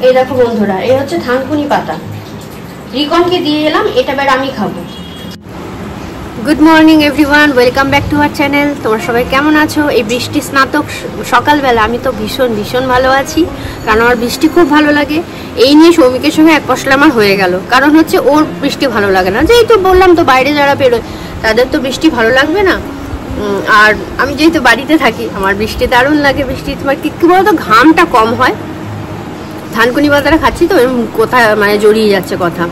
এই দেখো বন্ধুরা, এই হচ্ছে থানকুনি পাতা, রিকনকে দিয়ে এলাম, এটা এবার আমি খাবো। Good morning everyone, welcome back to our channel. তোমরা সবাই কেমন আছো? এই বৃষ্টি স্নাতক সকালবেলা আমি তো ভীষণ ভালো আছি, কারণ আমার বৃষ্টি খুব ভালো লাগে। এই নিয়ে সৌমিকের সঙ্গে এক পশলা আমার হয়ে গেল, কারণ হচ্ছে ওর বৃষ্টি ভালো লাগে না। যেহেতু বললাম তো বাইরে যারা বেরোয় তাদের তো বৃষ্টি ভালো লাগবে না, আর আমি যেহেতু বাড়িতে থাকি আমার বৃষ্টি দারুণ লাগে। বৃষ্টি তোমার কি বলতো, ঘামটা কম হয়। থানকুনি পাতাটা খাচ্ছি তো কোথায় মানে জড়িয়ে যাচ্ছে কথা,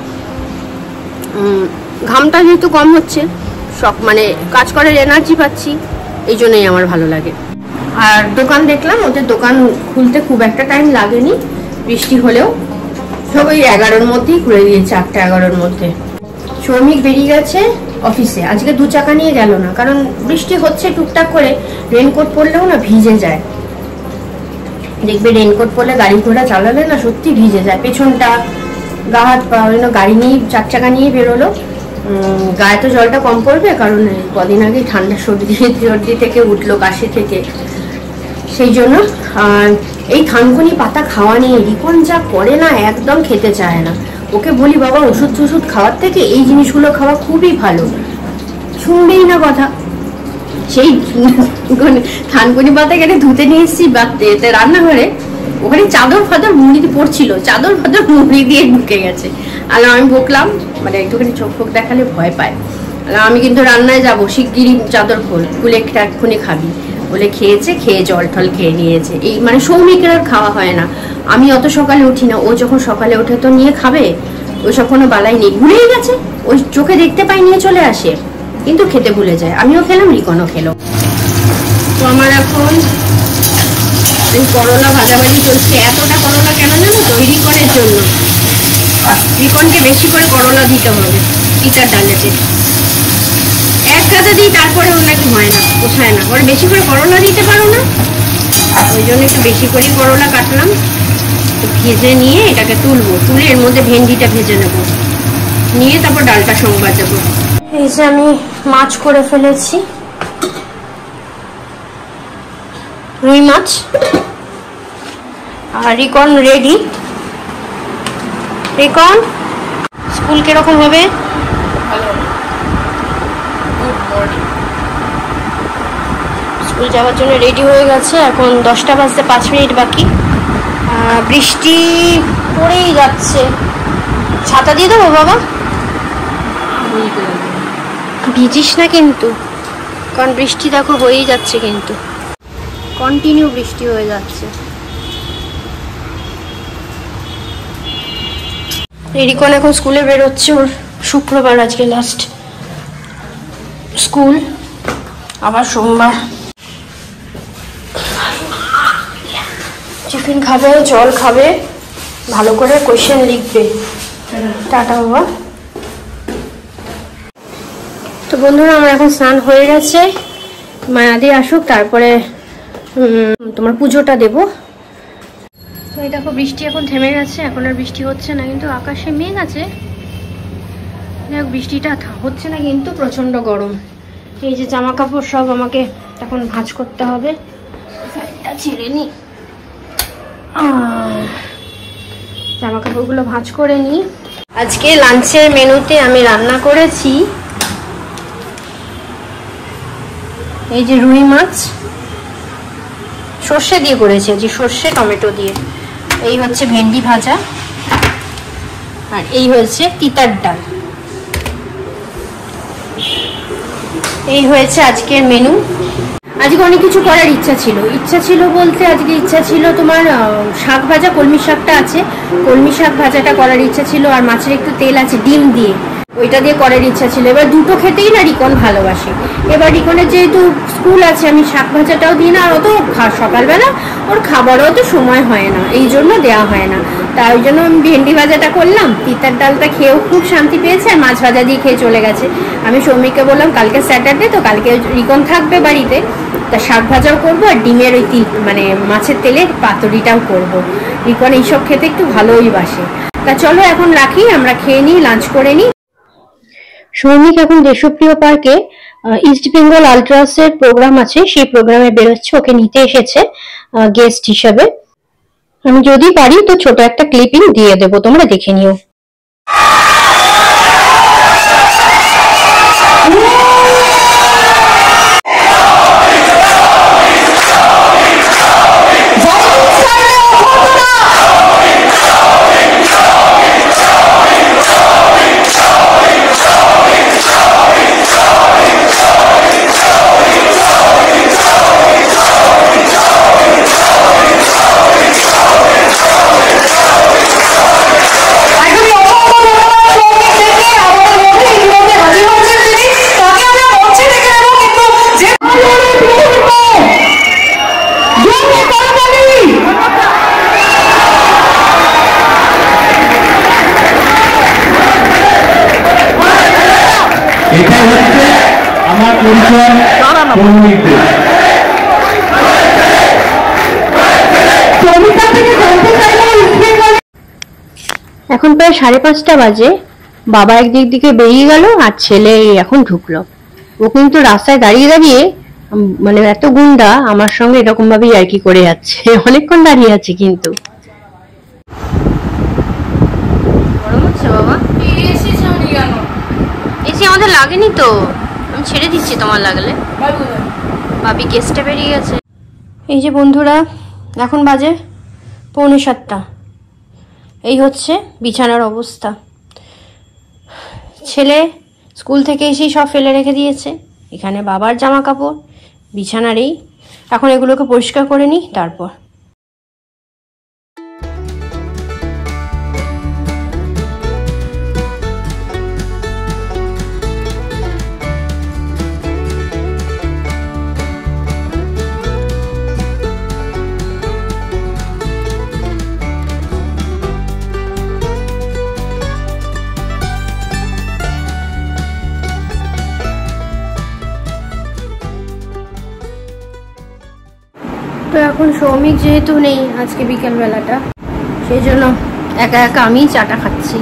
ঘামটা যেহেতু কম হচ্ছে, সব মানে কাজ করার এনার্জি পাচ্ছি, এই জন্যই আমার ভালো লাগে। আর দোকান দেখলাম, ওদের দোকান খুলতে খুব একটা টাইম লাগেনি, বৃষ্টি হলেও সব ওই 11টার মধ্যেই খুলে দিয়েছে, 8টা-11টার মধ্যে। শ্রমিক বেরিয়ে গেছে অফিসে, আজকে 2 চাকা নিয়ে গেল না, কারণ বৃষ্টি হচ্ছে টুকটাক করে, রেনকোট পরলেও না ভিজে যায়। দেখবে রেনকোট পরলে গাড়ি ঘোড়া চালালে না সত্যি ভিজে যায়, পেছনটা গা হাত পা। গাড়ি নিয়ে 4 চাকা নিয়ে বেরোলো, গায়ে তো জলটা কম পড়বে, কারণ কদিন আগে ঠান্ডা সর্দি থেকে উঠলো, কাশি থেকে, সেই জন্য। আর এই থানকুনি পাতা খাওয়া নিয়ে রিকন যা করে না, একদম খেতে চায় না। ওকে বলি বাবা ওষুধ খাওয়ার থেকে এই জিনিসগুলো খাওয়া খুবই ভালো, শুনবেই না কথা। সেই থানকুনি পাতা কেটে ধুতে নিয়ে এসেছি রান্নাঘরে, ওখানে চাদর ফাদর মুড়ি পড়ছিল, চাদর ফাদর মুড়ি দিয়ে ঢুকে গেছে। আর আমি বকলাম, মানে একটুখানি চোখ ফোক দেখালে ভয় পায়। আমি কিন্তু রান্নায় যাবো, শিগগিরই চাদর খুলে এক্ষুনি খাবি বলে খেয়েছে, খেয়ে জল টল খেয়ে নিয়েছে। এই মানে সৌমিকের আর খাওয়া হয় না, আমি অত সকালে উঠি না, ও যখন সকালে ওঠে তো নিয়ে খাবে, ওই সব কোনো বালাই নেই, ভুলেই গেছে। ওই চোখে দেখতে পাই নিয়ে চলে আসে, কিন্তু খেতে ভুলে যায়। আমিও খেলাম, রিকনও খেলো। তো আমার এখন এই করলা ভাজাভাজি চলছে। এতটা করলা কেন জানো তো? রিকনের জন্য। রিকনকে বেশি করে করলা দিতে হবে তিতার ডালেতে। একসাথে দিই, তারপরে ওর নাকি হয় না, পোষায় না, ওর বেশি করে করলা দিতে পারো না, ওই জন্য একটু বেশি করে করলা কাটলাম। ভেজে নিয়ে এটাকে তুলবো, তুলে এর মধ্যে ভেন্ডিটা ভেজে নেবো, নিয়ে তারপর ডালটা সঙ্গে বাজাবো। এই যে আমি মাছ করে ফেলেছি, রুই মাছ। আর রিকন রেডি। রিকন স্কুল কিরকম হবে? স্কুল যাওয়ার জন্য রেডি হয়ে গেছে। এখন 10টা বাজতে 5 মিনিট বাকি। বৃষ্টি পড়েই যাচ্ছে। ছাতা দিয়ে দেবো বাবা? ভিজিস না কিন্তু, কারণ বৃষ্টি দেখো হয়েই যাচ্ছে, কিন্তু কন্টিনিউ বৃষ্টি হয়ে যাচ্ছে। রিকন এখন স্কুলে বেরোচ্ছে, ওর শুক্রবার আজকে লাস্ট স্কুল, আবার সোমবার। টিফিন খাবে, জল খাবে, ভালো করে কোয়েশ্চেন লিখবে। টাটা বাবা। তো বন্ধুরা আমার এখন স্নান হয়ে গেছে, মায়াদি আসুক তারপরে তোমার পুজোটা দেবো। তো এই দেখো বৃষ্টি এখন থেমে গেছে, এখন আর বৃষ্টি হচ্ছে না, কিন্তু আকাশে মেঘ আছে। দেখ বৃষ্টিটা হচ্ছে না, কিন্তু প্রচন্ড গরম। এই যে জামা কাপড় সব আমাকে এখন ভাঁজ করতে হবে, ফ্যানটা ছেড়ে নি, জামা কাপড়গুলো ভাঁজ করে নি। আজকে লাঞ্চের মেনুতে আমি রান্না করেছি এই যে রুই মাছ, সর্ষে দিয়ে করেছি, যে সর্ষে টমেটো দিয়ে। এই হচ্ছে ভেন্ডি ভাজা, আর এই হচ্ছে তিতার ডাল। এই হয়েছে আজকের মেনু। আজকে অনেক কিছু করার ইচ্ছা ছিল বলতে আজকে ইচ্ছা ছিল তোমার শাক ভাজা, কলমি শাকটা আছে, কলমি শাক ভাজাটা করার ইচ্ছা ছিল, আর মাছের একটু তেল আছে ডিম দিয়ে, ওইটা দিয়ে করার ইচ্ছা ছিল। এবার দুটো খেতেই না রিকন ভালোবাসে। এবার রিকনের যেহেতু স্কুল আছে, আমি শাক ভাজাটাও দিই না, আর অত সকালবেলা ওর খাবারও তো সময় হয় না, এই জন্য দেওয়া হয় না। তাই জন্য আমি ভেন্ডি ভাজাটা করলাম, তিতার ডালটা খেয়েও খুব শান্তি পেয়েছে, আর মাছ ভাজা দিয়ে খেয়ে চলে গেছে। আমি সৌমিককে বললাম কালকে স্যাটারডে তো, কালকে রিকন থাকবে বাড়িতে, তা শাক ভাজাও করবো, আর ডিমের ওই মানে মাছের তেলের পাতুরিটাও করবো। রিকন এইসব খেতে একটু ভালোই বাসে। তা চলো এখন রাখি, আমরা খেয়ে নিই, লাঞ্চ করে নিই। সৌমিক এখন দেশপ্রিয় পার্কে ইস্ট বেঙ্গল আল্ট্রাসের প্রোগ্রাম আছে, সেই প্রোগ্রামে বেরোচ্ছে, ওকে নিতে এসেছে গেস্ট হিসাবে। আমি যদি পারি তো ছোট একটা ক্লিপিং দিয়ে দেবো, তোমরা দেখে নিও। এখন প্রায় 5:30 বাজে। বাবা একদিক দিকে বেরিয়ে গেল আর ছেলে এখন ঢুকলো। ও কিন্তু রাস্তায় দাঁড়িয়ে দাঁড়িয়ে মানে এত গুন্ডা আমার সঙ্গে এরকম ভাবেই আর কি করে যাচ্ছে, অনেকক্ষণ দাঁড়িয়ে আছে। কিন্তু গরম হচ্ছে বাবা? এসি আমাদের লাগেনি তো, আমি ছেড়ে দিচ্ছি তোমার লাগলে। ভাবি গেস্টে বেরিয়ে গেছে। এই যে বন্ধুরা, এখন বাজে 6:45। এই হচ্ছে বিছানার অবস্থা। ছেলে স্কুল থেকে এসেই সব ফেলে রেখে দিয়েছে। এখানে বাবার জামা কাপড়, বিছানার এই। এখন এগুলোকে পরিষ্কার করে নিই তারপর। তো এখন সৌমিক যেহেতু নেই আজকে বিকেল বেলাটা, সেই জন্য একা একা আমি চাটা খাচ্ছি।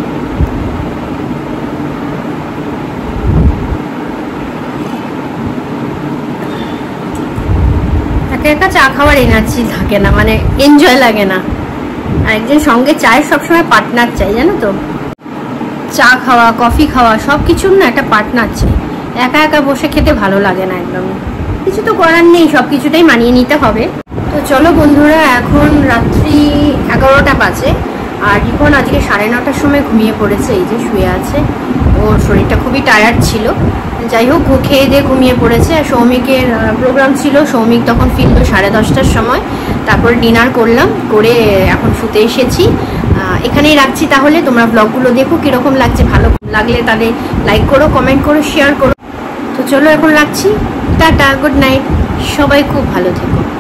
একা একা চা খাওয়ার এনার্জি থাকে না, মানে এনজয় লাগে না। আর একজন সঙ্গে চায়ের সবসময় পার্টনার চাই, জানো তো। চা খাওয়া, কফি খাওয়া সব কিছুর না একটা পার্টনার চাই। একা একা বসে খেতে ভালো লাগে না একদমই। কিছু তো করার নেই, সবকিছুটাই মানিয়ে নিতে হবে। তো চলো বন্ধুরা, এখন রাত্রি 11টা বাজে। আর রিপন আজকে 9:30টার সময় ঘুমিয়ে পড়েছে, এই যে শুয়ে আছে। ওর শরীরটা খুবই টায়ার্ড ছিল, যাই হোক ও খেয়ে দিয়ে ঘুমিয়ে পড়েছে। আর সৌমিকের প্রোগ্রাম ছিল, সৌমিক তখন ফিরলো 10:30টার সময়। তারপর ডিনার করলাম, করে এখন শুতে এসেছি। এখানেই রাখছি তাহলে। তোমরা ব্লগগুলো দেখো কিরকম লাগছে, ভালো লাগলে তাহলে লাইক করো, কমেন্ট করো, শেয়ার করো। তো চলো এখন রাখছি, টাটা, গুড নাইট, সবাই খুব ভালো থেকো।